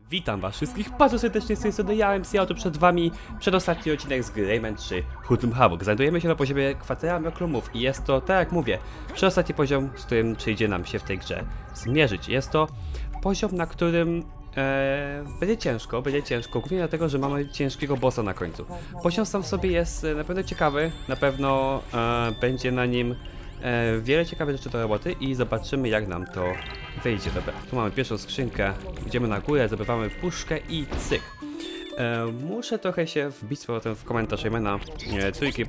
Witam was wszystkich bardzo serdecznie z tej strony ja, oto przed wami przedostatni odcinek z gry Rayman 3 Hoodlum Havoc. Znajdujemy się na poziomie kwatera Meoklumów i jest to, tak jak mówię, przedostatni poziom, z którym przyjdzie nam się w tej grze zmierzyć. Jest to poziom, na którym będzie ciężko, głównie dlatego, że mamy ciężkiego bossa na końcu. Poziom sam w sobie jest na pewno ciekawy, na pewno będzie na nim wiele ciekawych rzeczy do roboty i zobaczymy, jak nam to wyjdzie. Dobra, tu mamy pierwszą skrzynkę, idziemy na górę, zdobywamy puszkę i cyk. Muszę trochę się wbić z powrotem w komentarz Raymana trójki,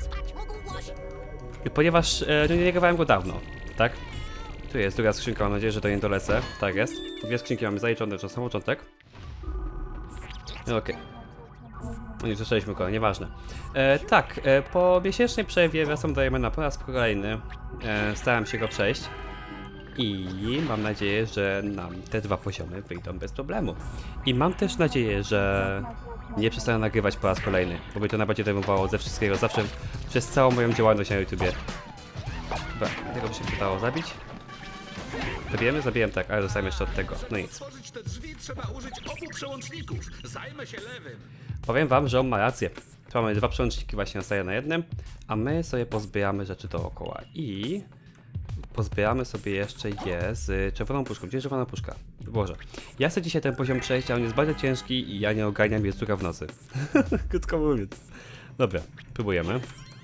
ponieważ nie grywałem go dawno, tak? Tu jest druga skrzynka, mam nadzieję, że to nie dolecę. Tak jest. Dwie skrzynki mamy zaliczone na sam początek. Okej. No nie zaczęliśmy go, nieważne. Po miesięcznej przerwie wracam do Raymana po raz kolejny. Starałem się go przejść. I mam nadzieję, że nam te dwa poziomy wyjdą bez problemu. I mam też nadzieję, że nie przestanę nagrywać po raz kolejny, bo by to najbardziej zajmowało ze wszystkiego, zawsze przez całą moją działalność na YouTubie. Dobra, tego by się udało zabić. Zabiłem tak, ale dostałem jeszcze od tego. No nic. Te drzwi trzeba użyć obu przełączników. Zajmę się lewym. Powiem wam, że on ma rację. Tu mamy dwa przełączniki właśnie nastaje na jednym, a my sobie pozbieramy rzeczy dookoła i pozbieramy sobie jeszcze je z czerwoną puszką. Gdzie jest czerwona puszka? Boże. Ja chcę dzisiaj ten poziom przejść, a on jest bardzo ciężki i ja nie ogarniam wieczuka w nocy. Krótko mówiąc. Dobra, próbujemy.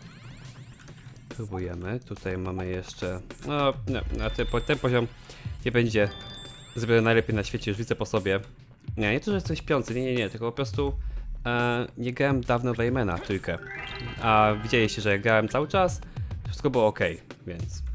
Tutaj mamy jeszcze... No, ten poziom nie będzie zrobiony najlepiej na świecie, już widzę po sobie. Nie to, że jesteś śpiący, nie, tylko po prostu nie grałem dawno w Raymana trójkę. A widzieliście, że grałem cały czas, wszystko było ok, więc...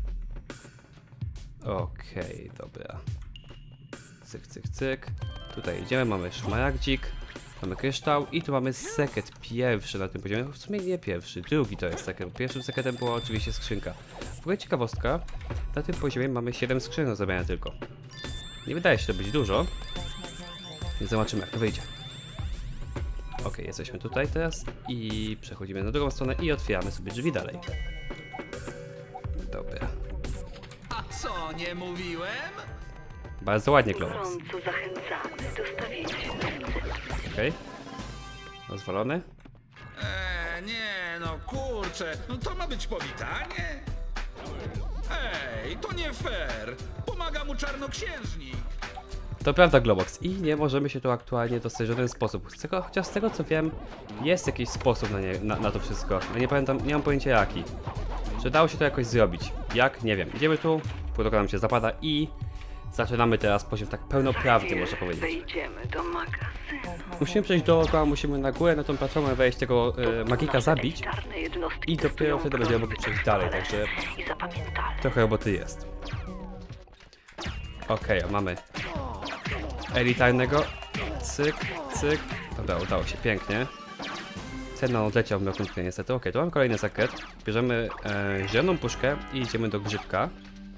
Okej, dobra. Cyk. Tutaj idziemy, mamy szmaragdzik, mamy kryształ i tu mamy sekret pierwszy na tym poziomie. W sumie nie pierwszy, drugi to jest sekret. Pierwszym sekretem była oczywiście skrzynka. W ogóle ciekawostka, na tym poziomie mamy 7 skrzynek do zabrania tylko. Nie wydaje się to być dużo, więc zobaczymy, jak to wyjdzie. Okej, jesteśmy tutaj teraz i przechodzimy na drugą stronę i otwieramy sobie drzwi dalej. Dobra. A co, nie mówiłem? Bardzo ładnie, Klonox. Gorąco zachęcamy do stawienia się na Okej. Rozwalony. Nie no, kurczę. No to ma być powitanie? Ej, to nie fair. Pomaga mu czarnoksiężnik. To prawda, Globox. I nie możemy się tu aktualnie dostać w żaden sposób. Chociaż z tego co wiem, jest jakiś sposób na to wszystko. Ja nie pamiętam, nie mam pojęcia jaki. Czy dało się to jakoś zrobić? Jak? Nie wiem. Idziemy tu, pudełko nam się zapada i zaczynamy teraz poziom tak pełnoprawny, można powiedzieć. Wejdziemy do magazynu. Musimy przejść dookoła, musimy na górę na tą platformę wejść, tego magika zabić i dopiero wtedy będziemy mogli przejść dalej, także trochę roboty jest. Okej, mamy elitarnego, cyk. Dobra, udało się, pięknie. Ten nam odleciał w Meoklumie niestety. Okej, tu mamy kolejny sekret. Bierzemy zieloną puszkę i idziemy do grzybka.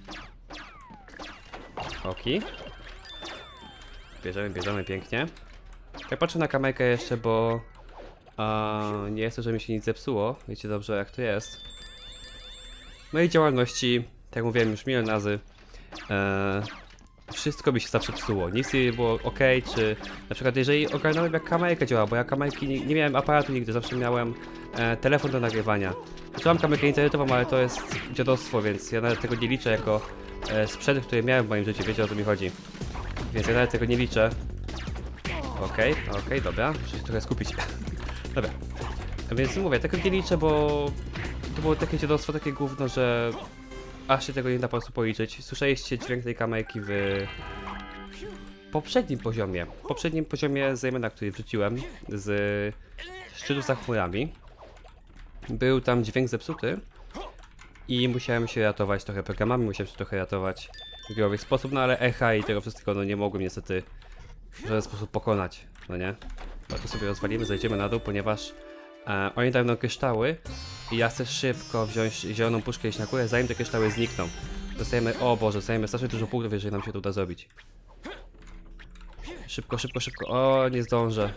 Okej. Bierzemy pięknie. Ja patrzę na kamerkę jeszcze, bo nie chcę, żeby mi się nic zepsuło. Wiecie dobrze, jak to jest. W mojej działalności, tak jak mówiłem już milion razy, wszystko mi się zawsze psuło. Nic nie było ok, czy na przykład jeżeli ogarnąłem jak kamerka działa, bo ja kamerki nie miałem aparatu nigdy, zawsze miałem telefon do nagrywania. Mam kamerkę internetową, ale to jest dziadostwo, więc ja nawet tego nie liczę jako sprzęt, który miałem w moim życiu, wiecie o co mi chodzi. Więc ja nawet tego nie liczę. Okej, dobra, muszę się trochę skupić. Dobra, więc mówię, tego nie liczę, bo to było takie dziadostwo, takie gówno, że aż się tego nie da po prostu policzyć. Słyszeliście dźwięk tej kamerki w poprzednim poziomie z Raymana, który wrzuciłem z szczytu za chmurami. Był tam dźwięk zepsuty i musiałem się ratować trochę programami, musiałem się trochę ratować w growy sposób, no ale echa i tego wszystkiego no nie mogłem niestety w żaden sposób pokonać, no nie? No to sobie rozwalimy, zejdziemy na dół, ponieważ oni dają nam kryształy i ja chcę szybko wziąć zieloną puszkę i iść na górę, zanim te kryształy znikną. Dostajemy, o Boże, dostajemy strasznie dużo punktów, jeżeli nam się to uda zrobić. Szybko. O, nie zdążę.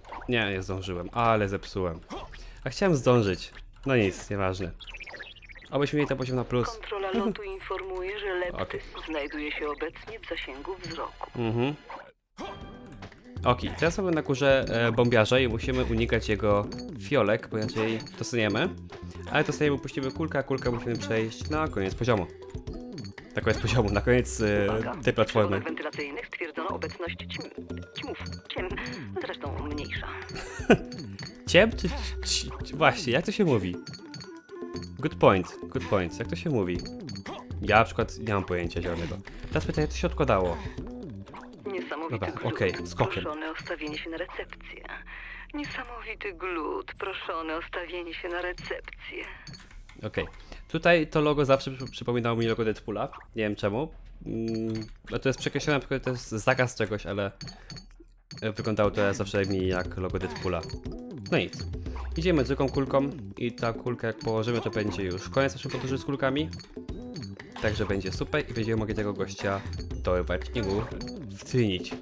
Nie zdążyłem, ale zepsułem. A chciałem zdążyć. No nic, nieważne. Abyśmy mieli ten poziom na plus. Kontrola lotu informuje, że lepty Okej. znajduje się obecnie w zasięgu wzroku. Mhm. Okej, teraz mamy na górze bombiarza i musimy unikać jego fiolek, bo inaczej dostaniemy. Ale dostaniemy, puścimy kulkę, a kulkę musimy przejść na koniec poziomu. Na koniec poziomu, na koniec Uwaga, tej przy platformy. rurach wentylacyjnych stwierdzono obecność ciem, zresztą mniejsza. Ciem czy... Właśnie, jak to się mówi? Good point, jak to się mówi? Ja na przykład nie mam pojęcia zielonego. Teraz pytanie, jak to się odkładało? Niesamowity Dobra, glut. okej, skokiem. Proszony o stawienie się na recepcję. Niesamowity glut. Proszony o stawienie się na recepcję. Okej. Tutaj to logo zawsze przypominało mi logo Deadpoola. Nie wiem czemu. No to jest przekreślone, to jest zakaz czegoś, ale wyglądało to zawsze mi jak logo Deadpoola. No nic. Idziemy zwykłą kulką i ta kulka jak położymy, to będzie już koniec naszej podróży z kulkami. Także będzie super i będziemy mogli tego gościa dorwać i mu wtrynić.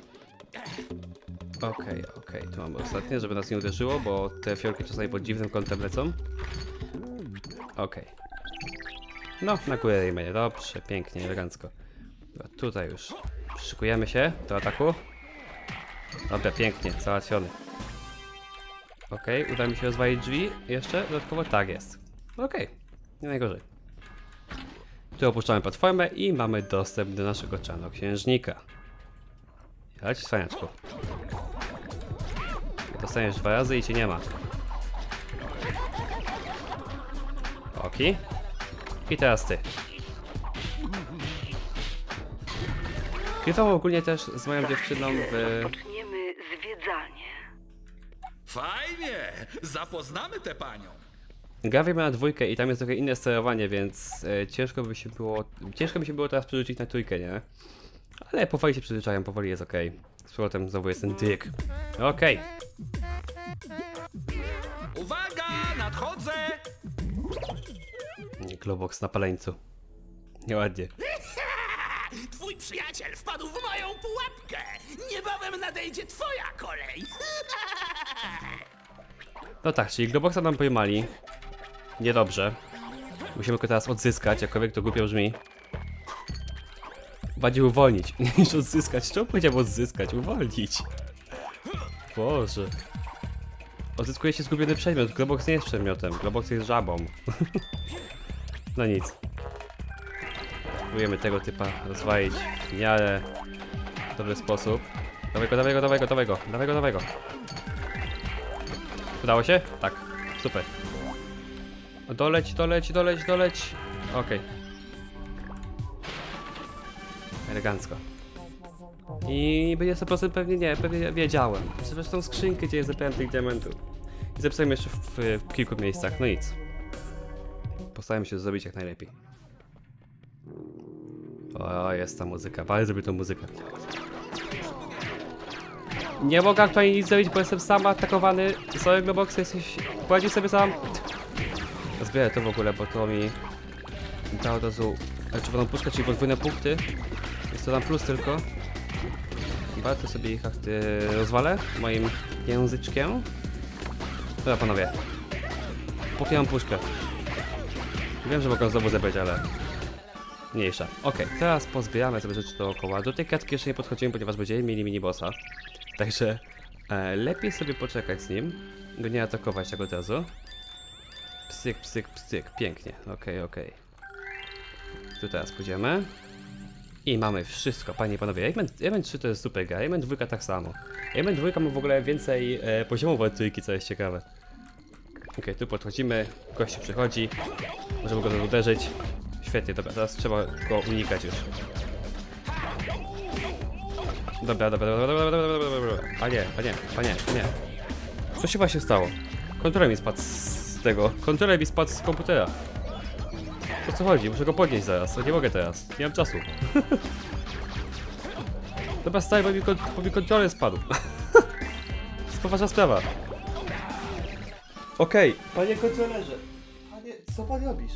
Okej, tu mamy ostatnie, żeby nas nie uderzyło, bo te fiolki czasami pod dziwnym kątem lecą. Okej. No, na górę Raymanie, dobrze, pięknie, elegancko. Dobra, tutaj już szykujemy się do ataku. Dobra, pięknie, załatwiony. Okej, uda mi się rozwalić drzwi jeszcze dodatkowo? Tak jest. Okej, nie najgorzej. Tu opuszczamy platformę i mamy dostęp do naszego czarnoksiężnika. Chodź, cwaniaczku. Dostaniesz 2 razy i cię nie ma. Oki. I teraz ty. Grywam ogólnie też z moją dziewczyną w... Rozpoczniemy zwiedzanie. Fajnie! Zapoznamy tę panią. Gramy na 2 i tam jest trochę inne sterowanie, więc ciężko by się było teraz przerzucić na 3, nie? Ale powoli się przyzwyczają, powoli jest okej. Z powrotem znowu jest ten dyk. Okej. Uwaga! Nadchodzę! Globox na paleńcu. Nieładnie. Twój przyjaciel wpadł w moją pułapkę! Niebawem nadejdzie twoja kolej! No tak, czyli Globoxa nam pojmali. Niedobrze. Musimy go teraz odzyskać, jakkolwiek to głupio brzmi. Bardziej uwolnić, niż odzyskać. Czemu powiedziałem odzyskać? Uwolnić. Boże. Odzyskuje się zgubiony przedmiot. Globox nie jest przedmiotem. Globox jest żabą. No nic. Próbujemy tego typa rozwalić w miarę dobry sposób. Dawaj go. Udało się? Tak. Super. Doleć. Okej. Elegancko. I będzie 100% pewnie nie, pewnie wiedziałem. Zresztą skrzynkę, gdzie zebrałem tych diamentów. I zapisałem jeszcze w kilku miejscach, no nic. Postaram się zrobić jak najlepiej. O, jest ta muzyka, bardzo lubię tą muzykę. Nie mogę aktualnie nic zrobić, bo jestem sam atakowany. Sorry Globox, jesteś... Poradzisz sobie sam. Zbierę to w ogóle, bo to mi da od razu czerwoną puszkę, czyli podwójne punkty. Jest to tam plus tylko. Warto sobie ich rozwalę moim języczkiem. Dobra panowie. Popijam puszkę. Wiem, że mogę znowu zebrać, ale mniejsza. Okej, teraz pozbieramy sobie rzeczy dookoła. Do tej kratki jeszcze nie podchodzimy, ponieważ będziemy mieli mini-bossa. Także lepiej sobie poczekać z nim. Go nie atakować tak od razu. Psyk. Pięknie. Okej. Tu teraz pójdziemy. I mamy wszystko, panie i panowie. Element 3 to jest super gra, Element 2 tak samo. Element 2 ma w ogóle więcej poziomów od trójki, co jest ciekawe. Okej, tu podchodzimy, gościu przychodzi. Możemy go uderzyć. Świetnie, dobra, teraz trzeba go unikać już. Dobra. Panie. Co się właśnie stało? Kontroler mi spadł z tego. Kontroler mi spadł z komputera. O co chodzi? Muszę go podnieść zaraz. Nie mogę teraz. Nie mam czasu. Dobra, stary, bo mi kontroler spadł. To jest poważna sprawa. Okej, panie kontrolerze. Panie, co pan robisz?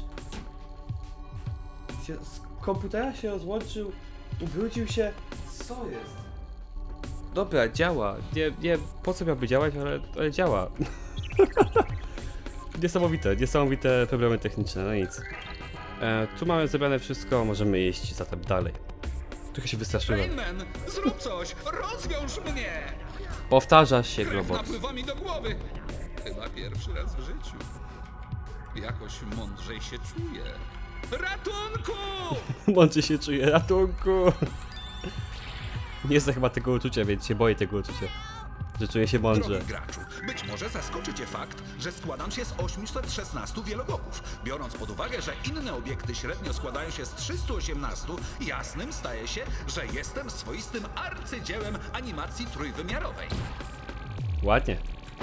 Z komputera się rozłączył, ubrudził się. Co jest? Dobra, działa. Nie, po co miałby działać, ale działa. Niesamowite problemy techniczne, no nic. Tu mamy zebrane wszystko, możemy iść zatem dalej. Trochę się wystraszyłem. Rayman, zrób coś! Rozwiąż mnie! Powtarzasz się, Krew Globox. napływa mi do głowy. Chyba pierwszy raz w życiu. Jakoś mądrzej się czuję. Ratunku! Mądrze się czuje, ratunku! Nie znam chyba tego uczucia, więc się boję tego uczucia. Że czuję się mądrze. Drogi graczu, być może zaskoczy cię fakt, że składam się z 816 wielogoków. Biorąc pod uwagę, że inne obiekty średnio składają się z 318, jasnym staje się, że jestem swoistym arcydziełem animacji trójwymiarowej. Ładnie.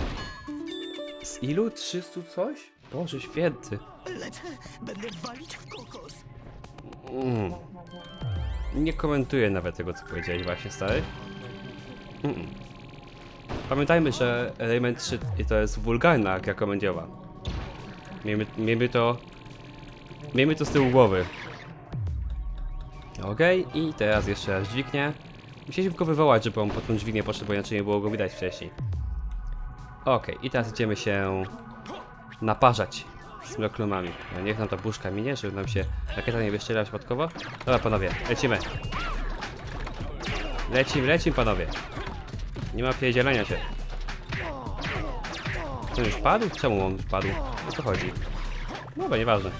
Z ilu? 300 coś? Boże święty. Lecę, będę walić w kokos. Nie komentuję nawet tego, co powiedziałeś właśnie, stary. Pamiętajmy, że Rayman 3 to jest wulgarna gra komediowa. Miejmy to z tyłu głowy. Okej, i teraz jeszcze raz dźwignię. Musieliśmy go wywołać, żeby on po tą dźwignię poszedł, bo inaczej nie było go widać wcześniej. Okej, i teraz idziemy się naparzać z mroklumami. No niech nam ta buszka minie, żeby nam się rakieta nie wyszczela przypadkowo. Dobra panowie, lecimy. Lecimy panowie. Nie ma pierdzielenia się. Co, już padł? Czemu on padł? O co chodzi? Dobra, nieważne.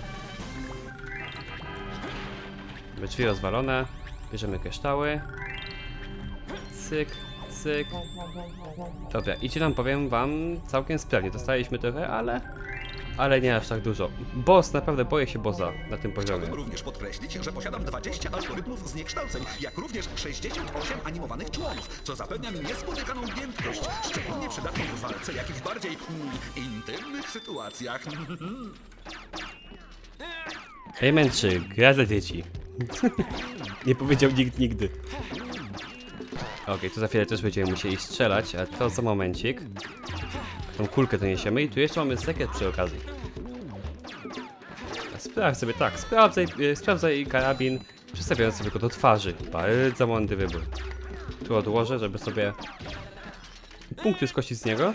Drzwi rozwalone. Bierzemy kryształy. Cyk, cyk. Dobra, idzie nam, powiem wam, całkiem sprawnie. Dostaliśmy trochę, ale nie aż tak dużo. Boss, naprawdę boję się bossa na tym poziomie. Chciałbym również podkreślić, że posiadam 20 algorytmów zniekształceń, jak również 68 animowanych członów, co zapewnia mi niespotykaną giętkość, szczególnie przydatną w walce, jak i w bardziej intymnych sytuacjach. Rayman 3, gra dla dzieci. Nie powiedział nikt nigdy. Okej, tu za chwilę też będziemy musieli strzelać, a to za momencik. Tą kulkę doniesiemy i tu jeszcze mamy sekret przy okazji. Sprawdź sobie, tak, sprawdzaj karabin, przystawiając sobie go do twarzy. Bardzo mądry wybór. Tu odłożę, żeby sobie punkty skosić z niego.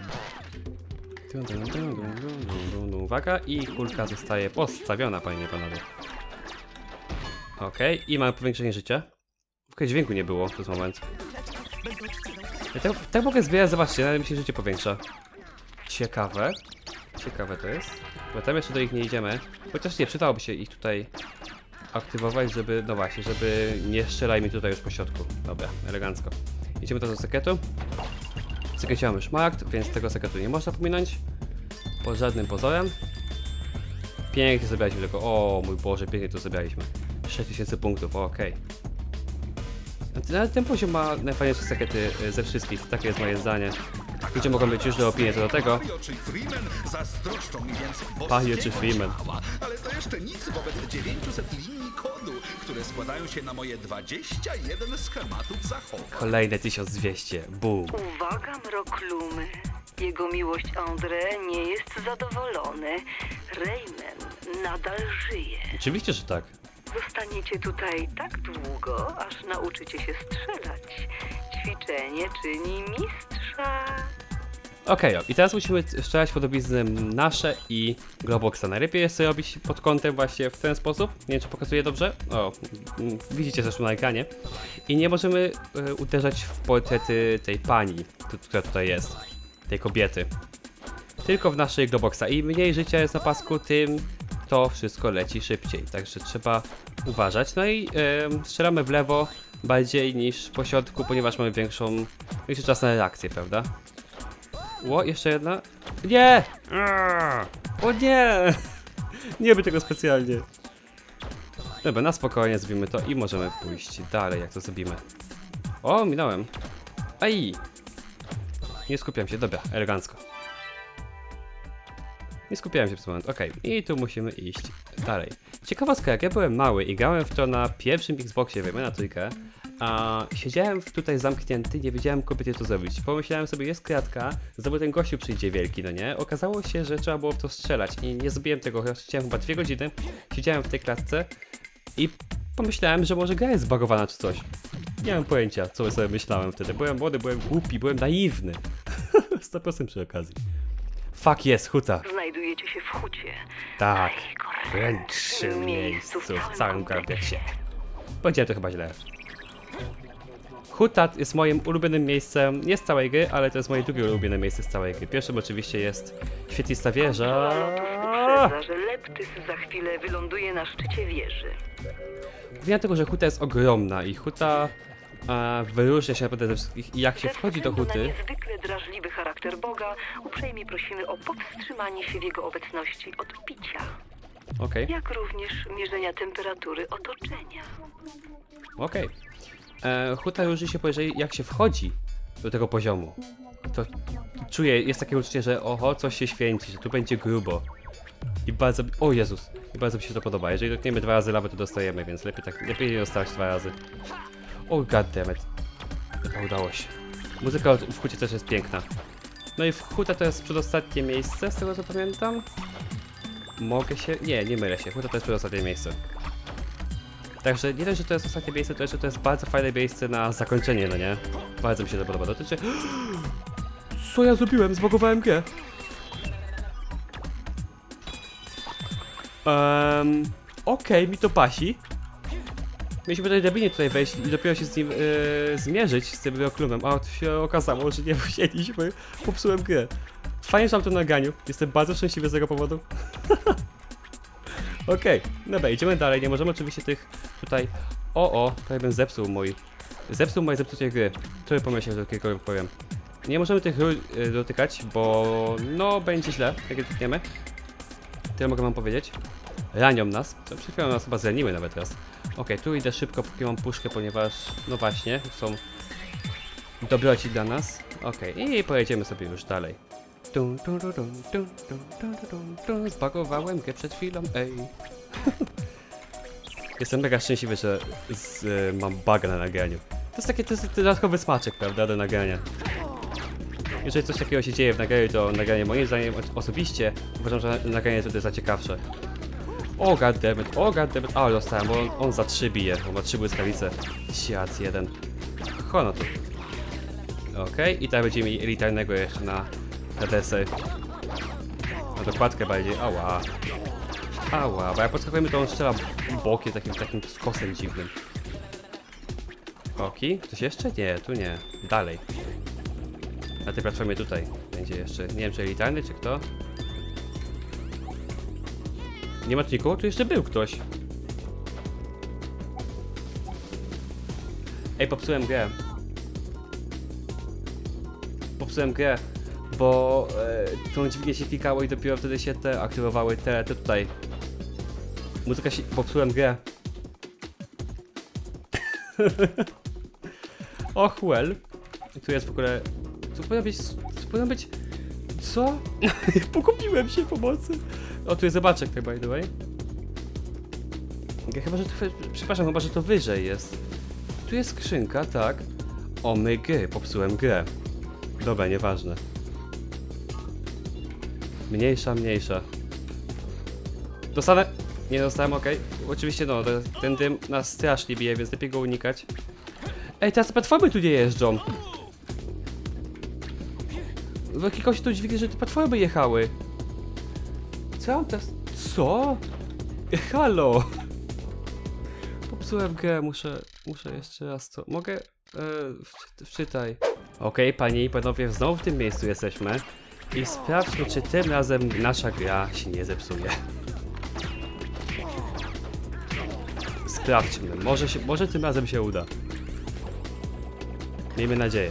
Uwaga, i kulka zostaje postawiona, panie i panowie. Okej, i mamy powiększenie życia. Okej, dźwięku nie było przez moment. Ja tak mogę zbierać, zobaczcie, nawet mi się życie powiększa. Ciekawe. Ciekawe to jest. Bo tam jeszcze do nich nie idziemy. Chociaż nie, przydałoby się ich tutaj aktywować, żeby, no właśnie, żeby nie strzelaj mi tutaj już po środku. Dobra, elegancko. Idziemy teraz do sekretu. W sekrecie mamy szmaragd, więc tego sekretu nie można pominąć. Pod żadnym pozorem. Pięknie zebraliśmy tego. O mój Boże, pięknie to zebraliśmy. 6000 punktów, okej. Ten poziom ma najfajniejsze sekrety ze wszystkich, takie jest moje zdanie. Ludzie mogą być różne opinie co do tego. Mario czy Freeman zazdroszczą mi więc Mario czy Freeman. Ale to jeszcze nic wobec 900 linii kodu, które składają się na moje 21 schematów zachowań. Kolejne 1200, boom. Uwaga, mroklumy. Jego miłość André nie jest zadowolony. Rayman nadal żyje. Oczywiście, że tak. Zostaniecie tutaj tak długo, aż nauczycie się strzelać. Ćwiczenie czyni mistrza. Okej, i teraz musimy strzelać podobizny nasze i Globoxa. Najlepiej jest sobie robić pod kątem właśnie w ten sposób. Nie wiem, czy pokazuję dobrze. O, widzicie zresztą na ekranie. I nie możemy uderzać w portrety tej pani, która tutaj jest. Tej kobiety. Tylko w naszej Globoxa. Im mniej życia jest na pasku, tym to wszystko leci szybciej. Także trzeba uważać. No i strzelamy w lewo bardziej niż po środku, ponieważ mamy większy czas na reakcję, prawda? O, jeszcze jedna. Nie! O nie! Nie by tego specjalnie. Dobra, na spokojnie zrobimy to i możemy pójść dalej, jak to zrobimy. O, minąłem. Aj! Nie skupiam się, dobra, elegancko. Nie skupiałem się przez moment, okej. I tu musimy iść dalej. Ciekawostka, jak ja byłem mały i grałem w to na pierwszym Xboxie, wiemy, na trójkę, a siedziałem tutaj zamknięty, nie wiedziałem, kobiety to zrobić. Pomyślałem sobie, jest kratka, znowu ten gościu przyjdzie wielki, no nie? Okazało się, że trzeba było w to strzelać i nie zrobiłem tego, siedziałem chyba 2 godziny, siedziałem w tej klatce i pomyślałem, że może gra jest zbagowana czy coś. Nie mam pojęcia, co sobie myślałem wtedy. Byłem młody, byłem głupi, byłem naiwny. 100% przy okazji. Fuck jest, huta. Znajdujecie się w hucie. Tak. Najgorętszej najnajfajniejszym miejscu w całym Grandexie. Powiedziałem to chyba źle. Hutat jest moim ulubionym miejscem, nie z całej gry, ale to jest moje drugie ulubione miejsce z całej gry. Pierwszym oczywiście jest świetlista wieża. Wyprzedza, że Leptys za chwilę wyląduje na szczycie wieży. Wiem tego, że huta jest ogromna i huta wyróżnia się naprawdę ze wszystkich. I jak się wchodzi do Ze względu huty... na niezwykle drażliwy charakter Boga, uprzejmie prosimy o powstrzymanie się w jego obecności od picia, Okej, jak również mierzenia temperatury otoczenia. okej. Huta różni się, jeżeli jak się wchodzi do tego poziomu. To czuję, jest takie uczucie, że oho, coś się święci, że tu będzie grubo. I bardzo... O Jezus! I bardzo mi się to podoba. Jeżeli dotkniemy 2 razy lawy, to dostajemy, więc lepiej nie dostać 2 razy. O goddammit. To udało się. Muzyka w hucie też jest piękna. No i w huta to jest przedostatnie miejsce, z tego co pamiętam. Mogę się... Nie mylę się. Huta to jest przedostatnie miejsce. Także nie dość, że to jest ostatnie miejsce, to jeszcze to jest bardzo fajne miejsce na zakończenie, no nie? Bardzo mi się to podoba. Dotyczy... Co ja zrobiłem? Zbogowałem grę. Okej, mi to pasi. Mieliśmy tutaj drabinie tutaj wejść i dopiero się z nim zmierzyć, z tym Bioklumem, a to się okazało, że nie musieliśmy. Popsułem grę. Fajnie, że mam to na nagraniu. Jestem bardzo szczęśliwy z tego powodu. Okej, dobra, idziemy dalej. Nie możemy oczywiście tych tutaj... prawie bym zepsuł moje zepsucie gry. Który pomyślał, że kiedykolwiek powiem. Nie możemy tych rur dotykać, bo no będzie źle, jak je dotkniemy. Tyle mogę wam powiedzieć. Ranią nas. To przed chwilą nas chyba zraniły nawet raz. Okej, tu idę szybko, póki mam puszkę, ponieważ no właśnie, są dobroci dla nas. Okej, i pojedziemy sobie już dalej. Zbagowałem grę przed chwilą, ej. Jestem mega szczęśliwy, że mam buga na nagraniu. To jest dodatkowy smaczek, prawda, do nagrania. Jeżeli coś takiego się dzieje w nagraniu, to nagranie moim zdaniem osobiście uważam, że nagranie jest za ciekawsze. O goddammit, ale dostałem, bo on za 3 bije, on ma 3 błyskawice. Siad jeden. Hono tu. Okej, i teraz będziemy mieli elitarnego jeszcze na deser. Na dokładkę bardziej, ała, bo jak podskakujemy, to on strzela bokiem takim skosem dziwnym. Oki, ktoś jeszcze? Nie, tu nie. Dalej. Na tej platformie tutaj będzie jeszcze, nie wiem czy elitarny, czy kto. Nie ma tu nikogo? Tu jeszcze był ktoś. Ej, popsułem grę. Bo tą dźwignię się klikało i dopiero wtedy się te aktywowały te tutaj. Muzyka się... Popsułem grę. Och well. Tu jest w ogóle... Tu powinno być... Co? Pogubiłem się pomocy. O, tu jest zobaczek, tak by the way. Chyba, że to... Przepraszam, chyba, że to wyżej jest. Tu jest skrzynka, tak. O my gry, popsułem grę. Dobra, nieważne. Mniejsza. Dostanę? Nie dostałem, okej. Oczywiście no, ten dym nas strasznie bije, więc lepiej go unikać. Ej, teraz platformy tu nie jeżdżą. W jakiegoś tu dźwignie, że te platformy jechały. Co mam teraz? Co? Halo! Popsułem grę, muszę jeszcze raz to. Mogę? Wczytaj. Okej, panie i panowie, znowu w tym miejscu jesteśmy. I sprawdźmy, czy tym razem nasza gra się nie zepsuje. Sprawdźmy, może tym razem się uda. Miejmy nadzieję.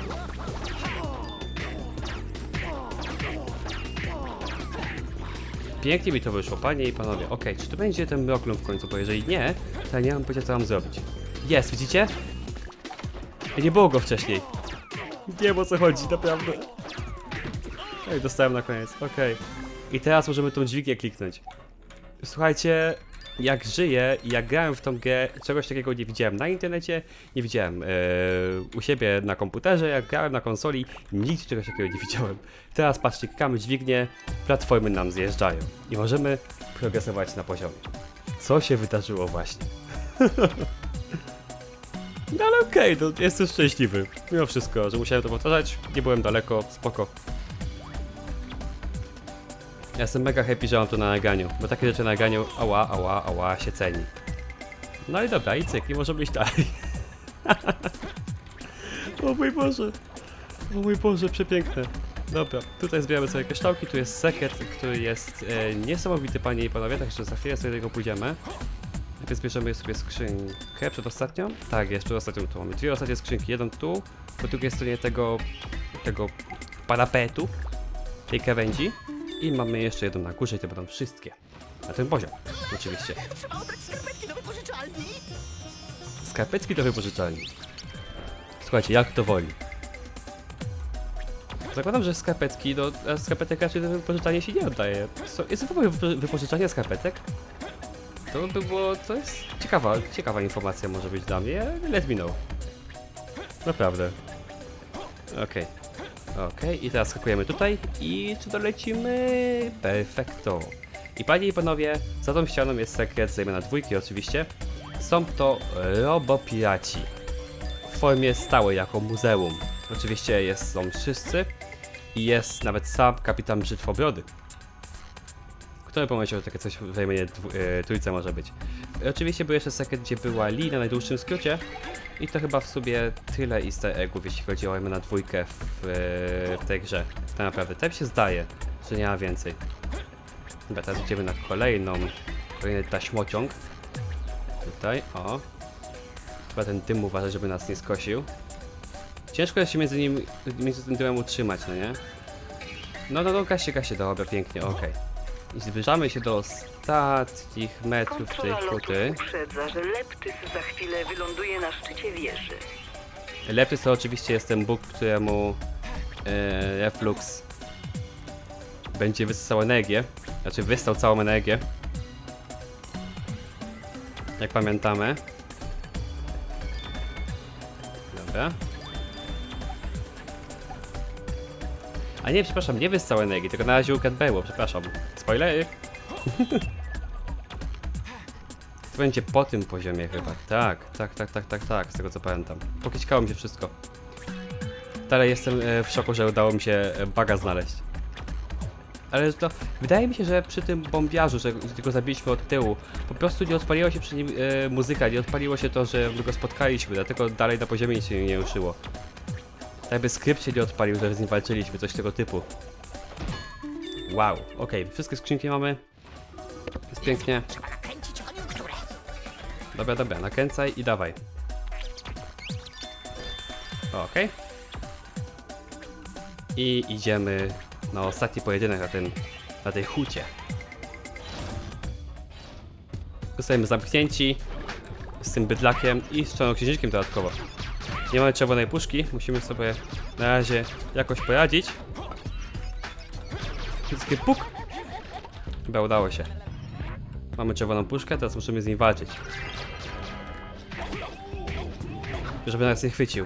Pięknie mi to wyszło, panie i panowie. Okej, czy to będzie ten Bioklum w końcu, bo jeżeli nie, to ja nie mam pojęcia, co mam zrobić. Jest, widzicie? Nie było go wcześniej. Nie wiem, o co chodzi, naprawdę. Ej, dostałem na koniec, okej. I teraz możemy tą dźwignię kliknąć. Słuchajcie, jak żyję i jak grałem w tą grę, czegoś takiego nie widziałem na internecie, nie widziałem u siebie na komputerze, jak grałem na konsoli, nigdy czegoś takiego nie widziałem. Teraz patrzcie, klikamy dźwignię, platformy nam zjeżdżają i możemy progresować na poziomie. Co się wydarzyło właśnie? No ale okej, to jestem szczęśliwy. Mimo wszystko, że musiałem to powtarzać, nie byłem daleko, spoko. Ja jestem mega happy, że mam to na naganiu, bo takie rzeczy na naganiu, ała, się ceni. No i dobra, i cyk, i możemy iść dalej. O mój Boże, przepiękne. Dobra, tutaj zbieramy sobie kryształki, tu jest sekret, który jest niesamowity, panie i panowie, także za chwilę sobie do niego pójdziemy. Najpierw zbierzemy sobie skrzynkę przedostatnią. Tak, jest przedostatnią, tu mamy dwie ostatnie skrzynki, jedną tu, po drugiej stronie tego parapetu, tej krawędzi. I mamy jeszcze jedną na górze i to będą wszystkie. Na ten poziom, oczywiście. Trzeba oddać skarpetki do wypożyczalni. Skarpetki do wypożyczalni. Słuchajcie, jak to woli. Zakładam, że skarpetki do skarpetek raczej do wypożyczania się nie oddaje. Jest w ogóle wypożyczanie skarpetek? To by było... to jest ciekawa informacja może być dla mnie. Let me know. Naprawdę. Okej, i teraz skakujemy tutaj i czy dolecimy? Perfekto. I panie i panowie, za tą ścianą jest sekret z imienia dwójki oczywiście. Są to robopiraci. W formie stałej, jako muzeum. Oczywiście są wszyscy. I jest nawet sam kapitan Brzytwobrody. Kto pomyślał, że takie coś w imieniu trójce może być. Oczywiście był jeszcze sekret, gdzie była Lee na najdłuższym skrócie. I to chyba w sobie tyle easter eggów, jeśli chodzi o na dwójkę w tej grze. Tak naprawdę, tak się zdaje, że nie ma więcej. Dobra, teraz idziemy na kolejny taśmociąg. Tutaj, o. Chyba ten dym uważa, żeby nas nie skosił. Ciężko jest się między tym dymem utrzymać, no nie? No, gaście, dobra, pięknie, okej. I zbliżamy się do ostatnich metrów tej huty. Uprzedza, że Leptys za chwilę wyląduje na szczycie wieży. Leptys to oczywiście jest ten bóg, któremu Reflux będzie wysysał energię. Znaczy wystał całą energię. Jak pamiętamy. Dobra. A nie, przepraszam, nie wystał energii, tylko na razie ukradł berło, przepraszam. Spoilery! To będzie po tym poziomie chyba. Tak, z tego co pamiętam. Pokićkało mi się wszystko. Dalej jestem w szoku, że udało mi się baga znaleźć. Ale to wydaje mi się, że przy tym bombiarzu, że go zabiliśmy od tyłu, po prostu nie odpaliła się przy nim muzyka, nie odpaliło się to, że my go spotkaliśmy, dlatego dalej na poziomie się nie ruszyło. Tak jakby skrypt się nie odpalił, że z nim walczyliśmy, coś tego typu. Wow, okej, wszystkie skrzynki mamy. Jest pięknie. Trzeba nakręcić koniunkturę. Dobra, nakręcaj i dawaj. Okej. I idziemy na ostatni pojedynek na tej hucie. Zostajemy zamknięci z tym bydlakiem i z czarnoksiężnikiem dodatkowo. Nie mamy czerwonej puszki, musimy sobie na razie jakoś poradzić. Wszystkie puk! Chyba udało się. Mamy czerwoną puszkę, teraz musimy z nim walczyć. Żeby nas nie chwycił.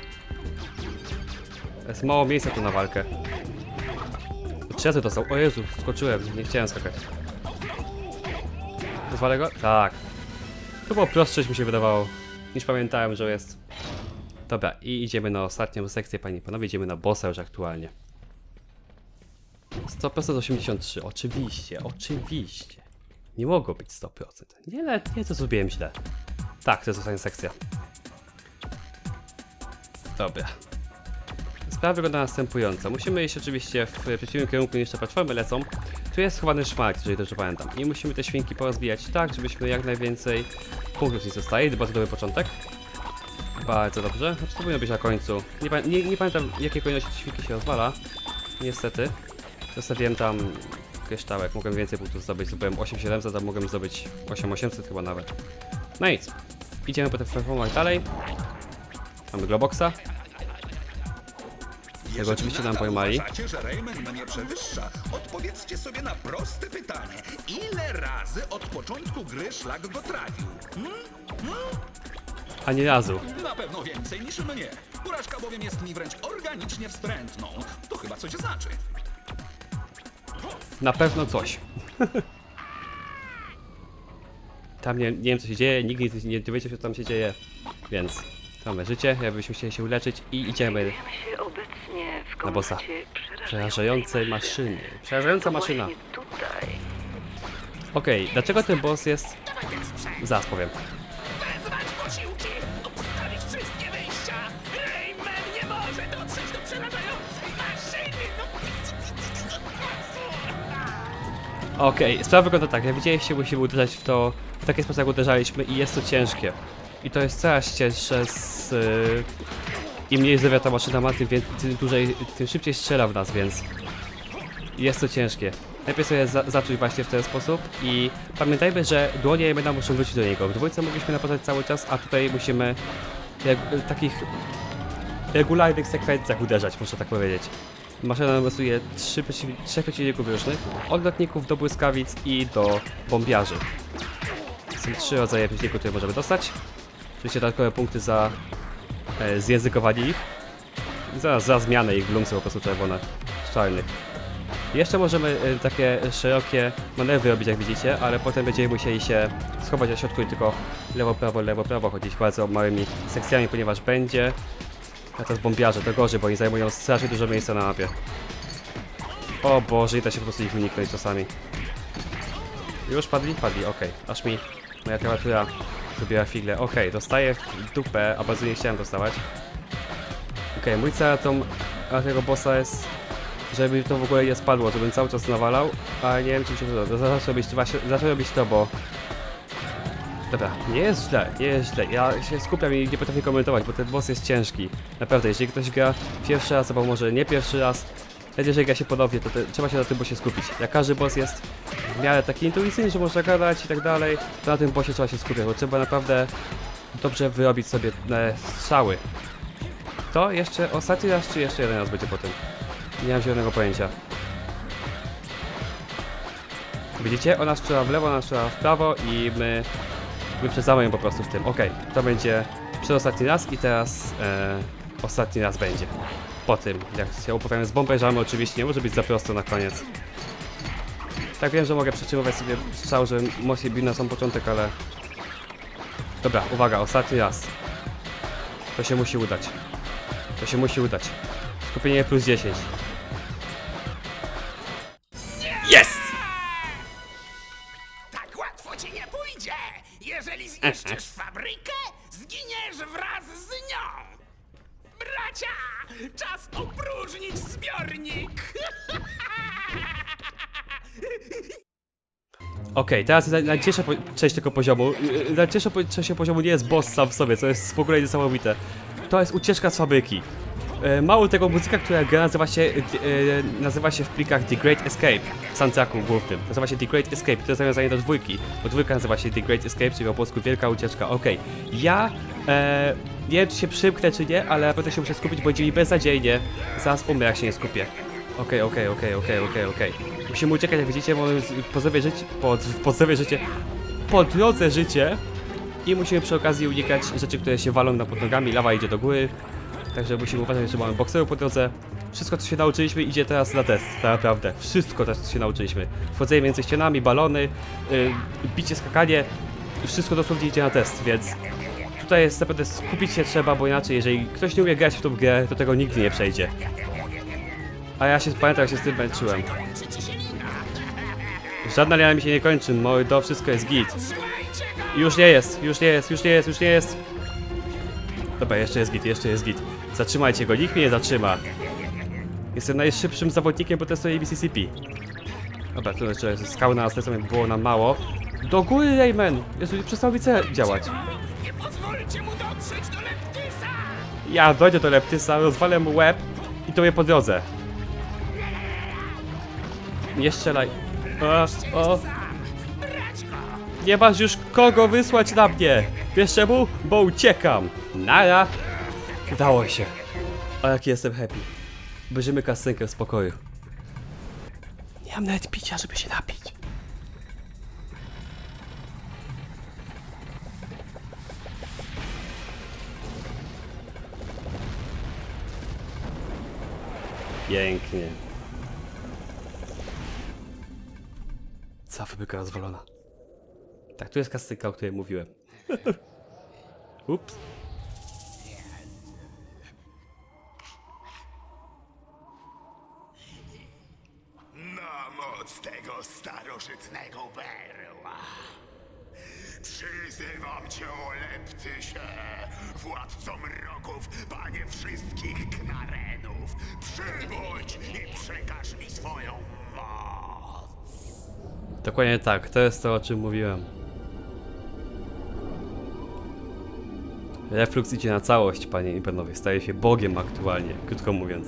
Jest mało miejsca tu na walkę. 3 razy dostał. O Jezu, skoczyłem, nie chciałem skakać. Zwalę go? Tak. To było prostsze, niż mi się wydawało. Niż pamiętałem, że jest. Dobra, i idziemy na ostatnią sekcję, panie i panowie. Idziemy na bossa już aktualnie. 100% 83. Oczywiście. Nie mogło być 100%. Nie, to zrobiłem źle. Tak, to jest ostatnia sekcja. Dobra. Sprawa wygląda następująco. Musimy iść oczywiście w przeciwnym kierunku niż te platformy lecą. Tu jest schowany szmaragd, jeżeli dobrze pamiętam. I musimy te świnki porozbijać tak, żebyśmy jak najwięcej punktów nie zostali. Bardzo dobry początek. Bardzo dobrze. Znaczy to powinno być na końcu. Nie pamiętam, jakiej kolejności świnki się rozwala. Niestety. Zostawiłem tam kryształek. Mogłem więcej punktów zdobyć. Zdobyłem 8700, a mogłem zdobyć 8800 chyba nawet. No nic. Idziemy po tych platformach dalej. Mamy Globoxa. Tego oczywiście nam pojmali. Uważacie, że Rayman mnie przewyższa? Odpowiedzcie sobie na proste pytanie. Ile razy od początku gry szlak go trafił? Ani razu. Na pewno więcej niż mnie. Porażka bowiem jest mi wręcz organicznie wstrętną. To chyba coś znaczy. Na pewno coś. Tam nie wiem co się dzieje, nikt nie dowiecie się co tam się dzieje. Więc mamy życie, jakbyśmy chcieli się uleczyć i idziemy Się obecnie w na bossa. komnacie Przerażającej maszyny. Przerażająca maszyna. Właśnie tutaj. Okej, dlaczego ten boss jest... Dawaj ten sprzęt! Zaraz powiem. Wezwać posiłki! Obstawić wszystkie wyjścia! Rayman nie może dotrzeć do przerażającej maszyny! Okej, sprawa wygląda tak, jak widzieliście, musimy uderzać w to w taki sposób, jak uderzaliśmy i jest to ciężkie. I to jest coraz cięższe im mniej zdrowia ta maszyna ma, tym dłużej, tym szybciej strzela w nas, więc jest to ciężkie. Najpierw sobie zacząć właśnie w ten sposób i pamiętajmy, że dłonie Raymana muszą wrócić do niego. W dwójce mogliśmy napadać cały czas, a tutaj musimy w takich regularnych sekwencjach uderzać, muszę tak powiedzieć. Maszyna losuje trzech przeciwników różnych, od lotników do błyskawic i do bombiarzy. Są 3 rodzaje przeciwników, które możemy dostać. Oczywiście dodatkowe punkty za zjęzykowanie ich. Za zmianę ich w lumsy po prostu czerwone z czarnych. Jeszcze możemy takie szerokie manewry robić, jak widzicie, ale potem będziemy musieli się schować na środku i tylko lewo, prawo chodzić bardzo małymi sekcjami, ponieważ będzie... A to jest bombiarze, to gorzej, bo oni zajmują strasznie dużo miejsca na mapie. O Boże, nie da się po prostu ich uniknąć czasami. Już padli? Padli, okej. Aż mi moja klawiatura zrobiła figle. Okej, dostaję w dupę, a bardzo nie chciałem dostawać. Okej, mój cel tego bossa jest, żeby to w ogóle nie spadło, żebym cały czas nawalał, ale nie wiem, czy mi się to zacznę robić to, bo... Dobra, nie jest źle, nie jest źle. Ja się skupiam i nie potrafię komentować, bo ten boss jest ciężki. Naprawdę, jeżeli ktoś gra pierwszy raz, albo może nie pierwszy raz, nawet jeżeli gra się ponownie, to trzeba się na tym bossie skupić. Jak każdy boss jest w miarę taki intuicyjny, że można gadać i tak dalej, to na tym bossie trzeba się skupiać, bo trzeba naprawdę dobrze wyrobić sobie strzały. To jeszcze ostatni raz, czy jeszcze jeden raz będzie po tym? Nie mam zielonego pojęcia. Widzicie? Ona strzela w lewo, ona strzela w prawo i my wyprzedzamy ją po prostu w tym. Okej, to będzie przedostatni raz i teraz ostatni raz będzie. Po tym, jak się uprawiamy z bomberzami, oczywiście nie może być za prosto na koniec. Tak, wiem, że mogę przytrzymywać sobie strzał, że mocniej bił na sam początek, ale... Dobra, uwaga, ostatni raz. To się musi udać. To się musi udać. Skupienie plus 10. Jest! Tak łatwo ci nie pójdzie! Jeżeli zniszczysz fabrykę, zginiesz wraz z nią! Bracia! Czas opróżnić zbiornik! Okej, teraz najcięższa część tego poziomu. Najcięższa część poziomu nie jest boss sam w sobie, co jest w ogóle niesamowite. To jest ucieczka z fabryki. Mało tego, muzyka, która gra, nazywa się w plikach The Great Escape w soundtracku głównym. Nazywa się The Great Escape, to jest nawiązanie do dwójki, bo dwójka nazywa się The Great Escape, czyli po polsku wielka ucieczka. Okej, ja nie wiem, czy się przymknę, czy nie, ale naprawdę się muszę skupić, bo będzie mi beznadziejnie. Zaraz umrę, jak się nie skupię. Okej. Musimy uciekać, jak widzicie, mamy po drodze życie i musimy przy okazji unikać rzeczy, które się walą pod nogami, lawa idzie do góry. Także musimy uważać, że mamy bokserów po drodze. Wszystko, co się nauczyliśmy, idzie teraz na test, tak naprawdę. Wszystko, co się nauczyliśmy. Wchodzenie między ścianami, balony, bicie, skakanie. Wszystko dosłownie idzie na test, więc tutaj jest naprawdę skupić się trzeba, bo inaczej, jeżeli ktoś nie umie grać w tą grę, to tego nigdy nie przejdzie. A ja się pamiętam, jak się z tym męczyłem. Żadna linia mi się nie kończy, mordo, wszystko jest git. Już nie jest. Dobra, jeszcze jest git. Zatrzymajcie go, nikt mnie nie zatrzyma. Jestem najszybszym zawodnikiem, bo testuję Mississippi. Dobra, tu jeszcze skały na nas lecą, było nam mało. Do góry, Rayman! Jezu, przestał mi działać. Nie pozwólcie mu dotrzeć do Leptysa! Ja dojdę do Leptysa, rozwalę mu łeb i to mnie po drodze. Nie strzelaj. Nie masz już kogo wysłać na mnie. Wiesz czemu? Bo uciekam. Nara. Udało się. O, jaki jestem happy. Bierzemy kasynkę w spokoju. Nie mam nawet picia, żeby się napić. Pięknie. Cała fabryka rozwalona. Tak, tu jest kasynka, o której mówiłem. Ups. Na moc z tego starożytnego berła. Przyzywam cię, Oleptysie, władco mroków, panie wszystkich knarenów. Przybądź i przekaż mi swoją moc. Dokładnie tak, to jest to, o czym mówiłem. Reflux idzie na całość, panie i panowie. Staje się Bogiem aktualnie, krótko mówiąc.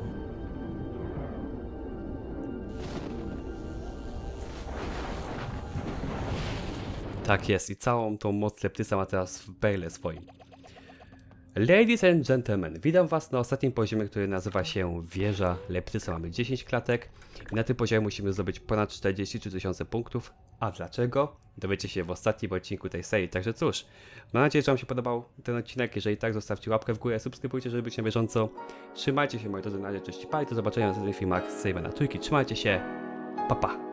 Tak jest i całą tą moc Leptysa ma teraz w berle swoim. Ladies and gentlemen, witam was na ostatnim poziomie, który nazywa się Wieża Leptysa. Mamy 10 klatek i na tym poziomie musimy zdobyć ponad 43 000 punktów. A dlaczego? Dowiecie się w ostatnim odcinku tej serii. Także cóż, mam nadzieję, że wam się podobał ten odcinek. Jeżeli tak, zostawcie łapkę w górę, subskrybujcie, żeby być na bieżąco. Trzymajcie się, moi drodzy, na razie, cześć, pa i do zobaczenia w następnych filmach z Savena Trójki. Trzymajcie się, pa pa!